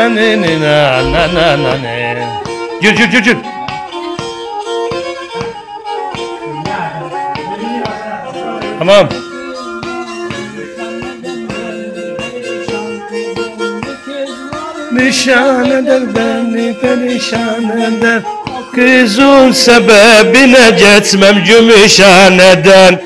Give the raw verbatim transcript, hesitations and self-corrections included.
ne ne na na na na ne. Gir gir gir gir. Tamam. Nişan eder beni perişan eder. Kızın sebebine geçmem Gümüşhane'den.